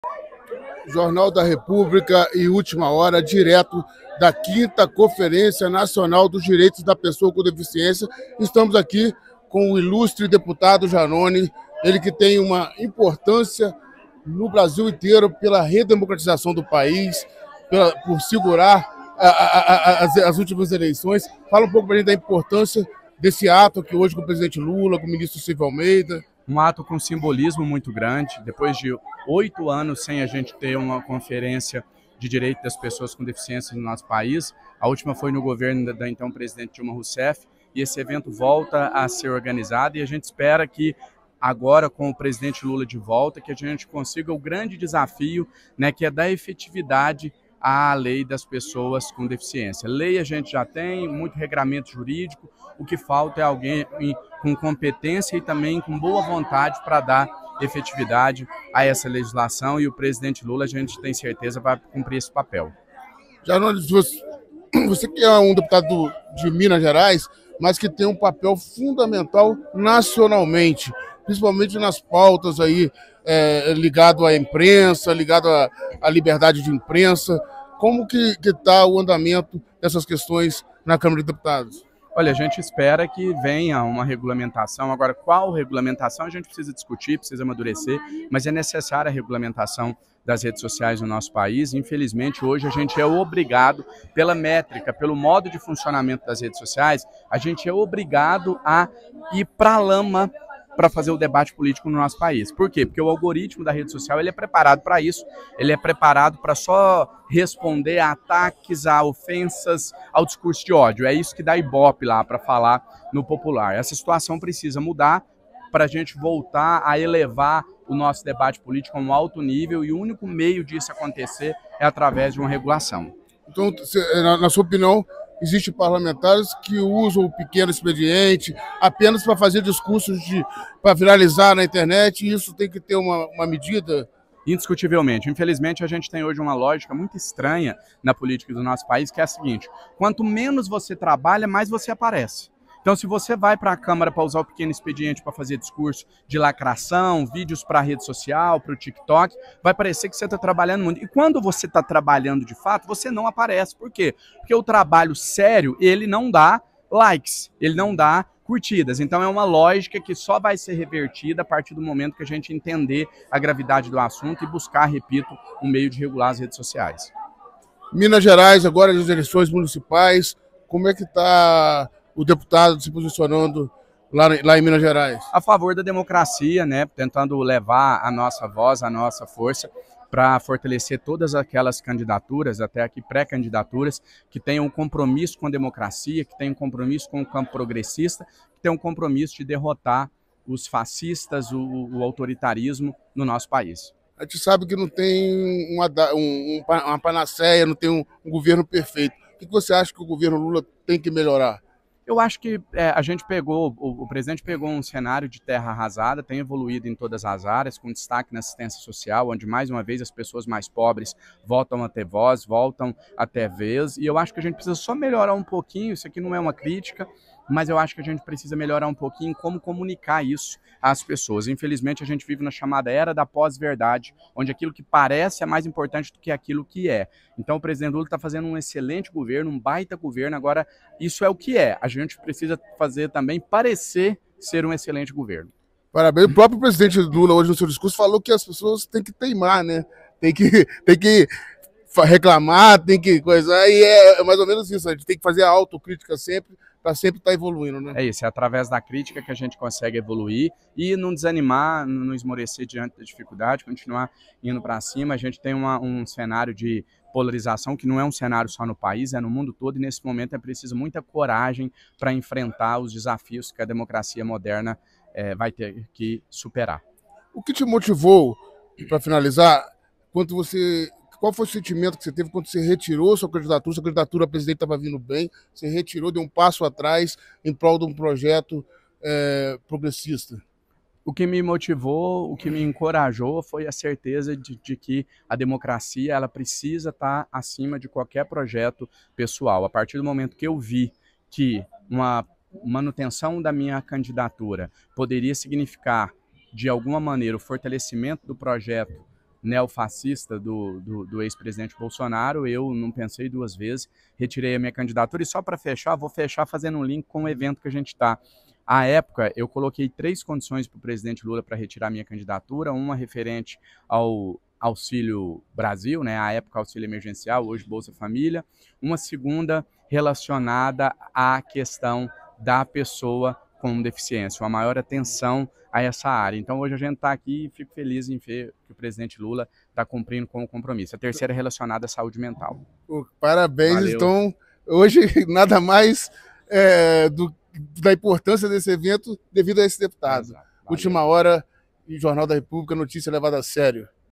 Jornal da República e Última Hora, direto da 5ª Conferência Nacional dos Direitos da Pessoa com Deficiência. Estamos aqui com o ilustre deputado Janone, ele que tem uma importância no Brasil inteiro pela redemocratização do país, por segurar as últimas eleições. Fala um pouco para a gente da importância desse ato aqui hoje com o presidente Lula, com o ministro Silvio Almeida. Um ato com simbolismo muito grande. Depois de 8 anos sem a gente ter uma conferência de direito das pessoas com deficiência no nosso país, a última foi no governo da então presidente Dilma Rousseff, e esse evento volta a ser organizado e a gente espera que agora, com o presidente Lula de volta, que a gente consiga o grande desafio, né, que é dar efetividade à lei das pessoas com deficiência. Lei a gente já tem, muito regramento jurídico, o que falta é alguém com competência e também com boa vontade para dar efetividade a essa legislação, e o presidente Lula, a gente tem certeza, vai cumprir esse papel. Janone, você que é um deputado de Minas Gerais, mas que tem um papel fundamental nacionalmente, principalmente nas pautas aí ligado à imprensa, ligado à liberdade de imprensa. Como que está o andamento dessas questões na Câmara de Deputados? Olha, a gente espera que venha uma regulamentação. Agora, qual regulamentação a gente precisa discutir, precisa amadurecer, mas é necessária a regulamentação das redes sociais no nosso país. Infelizmente, hoje a gente é obrigado, pela métrica, pelo modo de funcionamento das redes sociais, a gente é obrigado a ir para a lama para fazer o debate político no nosso país. Por quê? Porque o algoritmo da rede social ele é preparado para isso, ele é preparado para só responder a ataques, a ofensas, ao discurso de ódio. É isso que dá ibope lá para falar no popular. Essa situação precisa mudar para a gente voltar a elevar o nosso debate político a um alto nível, e o único meio disso acontecer é através de uma regulação. Então, na sua opinião, existem parlamentares que usam o pequeno expediente apenas para fazer discursos para viralizar na internet, e isso tem que ter uma medida? Indiscutivelmente. Infelizmente, a gente tem hoje uma lógica muito estranha na política do nosso país, que é a seguinte: quanto menos você trabalha, mais você aparece. Então, se você vai para a Câmara para usar o pequeno expediente para fazer discurso de lacração, vídeos para a rede social, para o TikTok, vai parecer que você está trabalhando muito. E quando você está trabalhando de fato, você não aparece. Por quê? Porque o trabalho sério, ele não dá likes, ele não dá curtidas. Então é uma lógica que só vai ser revertida a partir do momento que a gente entender a gravidade do assunto e buscar, repito, um meio de regular as redes sociais. Minas Gerais, agora as eleições municipais, como é que está o deputado se posicionando lá em Minas Gerais? A favor da democracia, né, tentando levar a nossa voz, a nossa força para fortalecer todas aquelas candidaturas, até aqui pré-candidaturas, que tenham um compromisso com a democracia, que tenham um compromisso com o campo progressista, que tenham um compromisso de derrotar os fascistas, o autoritarismo no nosso país. A gente sabe que não tem uma panaceia, não tem um governo perfeito. O que você acha que o governo Lula tem que melhorar? Eu acho que a gente o presidente pegou um cenário de terra arrasada, tem evoluído em todas as áreas, com destaque na assistência social, onde mais uma vez as pessoas mais pobres voltam a ter voz, voltam a ter vez, e eu acho que a gente precisa só melhorar um pouquinho. Isso aqui não é uma crítica, mas eu acho que a gente precisa melhorar um pouquinho como comunicar isso às pessoas. Infelizmente, a gente vive na chamada era da pós-verdade, onde aquilo que parece é mais importante do que aquilo que é. Então, o presidente Lula está fazendo um excelente governo, um baita governo. Agora, isso é o que é. A gente precisa fazer também parecer ser um excelente governo. Parabéns. O próprio presidente Lula, hoje no seu discurso, falou que as pessoas têm que teimar, né? Tem que reclamar, tem que coisar, e é mais ou menos isso. A gente tem que fazer a autocrítica sempre, para sempre estar evoluindo, né? É isso, é através da crítica que a gente consegue evoluir e não desanimar, não esmorecer diante da dificuldade, continuar indo para cima. A gente tem um cenário de polarização que não é um cenário só no país, é no mundo todo, e nesse momento é preciso muita coragem para enfrentar os desafios que a democracia moderna vai ter que superar. O que te motivou, para finalizar, qual foi o sentimento que você teve quando você retirou sua candidatura a presidente estava vindo bem, você retirou, deu um passo atrás em prol de um projeto progressista? O que me motivou, o que me encorajou foi a certeza de que a democracia ela precisa estar acima de qualquer projeto pessoal. A partir do momento que eu vi que uma manutenção da minha candidatura poderia significar, de alguma maneira, o fortalecimento do projeto neofascista do ex-presidente Bolsonaro, eu não pensei duas vezes, retirei a minha candidatura. E só para fechar, vou fechar fazendo um link com o evento que a gente está. À época, eu coloquei 3 condições para o presidente Lula para retirar minha candidatura, uma referente ao Auxílio Brasil, né, à época Auxílio Emergencial, hoje Bolsa Família, uma segunda relacionada à questão da pessoa com deficiência, uma maior atenção a essa área. Então hoje a gente está aqui e fico feliz em ver que o presidente Lula está cumprindo com o compromisso. A terceira é relacionada à saúde mental. Parabéns. Valeu. Então hoje nada mais da importância desse evento devido a esse deputado. Exato. Última Hora e Jornal da República, notícia levada a sério.